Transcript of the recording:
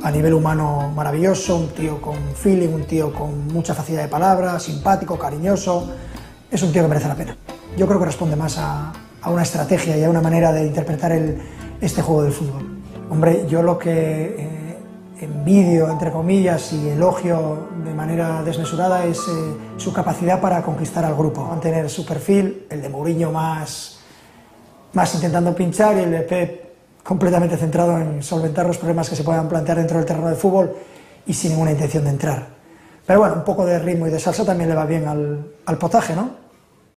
a nivel humano maravilloso, un tío con feeling, un tío con mucha facilidad de palabra, simpático, cariñoso. Es un tío que merece la pena. Yo creo que responde más a una estrategia y a una manera de interpretar este juego del fútbol. Hombre, yo lo que envidio, entre comillas, y elogio de manera desmesurada es su capacidad para conquistar al grupo, mantener su perfil, el de Mourinho más intentando pinchar y el de Pep completamente centrado en solventar los problemas que se puedan plantear dentro del terreno de fútbol y sin ninguna intención de entrar. Pero bueno, un poco de ritmo y de salsa también le va bien al potaje, ¿no?